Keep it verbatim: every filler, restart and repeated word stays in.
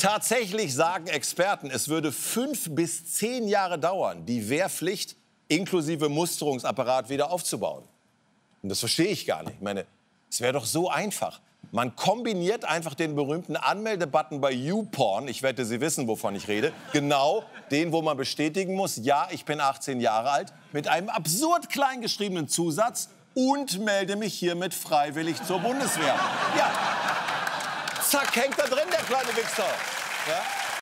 Tatsächlich sagen Experten, es würde fünf bis zehn Jahre dauern, die Wehrpflicht inklusive Musterungsapparat wieder aufzubauen. Und das verstehe ich gar nicht. Ich meine, es wäre doch so einfach. Man kombiniert einfach den berühmten Anmeldebutton bei YouPorn, ich wette, Sie wissen, wovon ich rede, genau den, wo man bestätigen muss, ja, ich bin achtzehn Jahre alt, mit einem absurd klein geschriebenen Zusatz und melde mich hiermit freiwillig zur Bundeswehr. Ja, zack, hängt da drin, der kleine Wichser. Ja?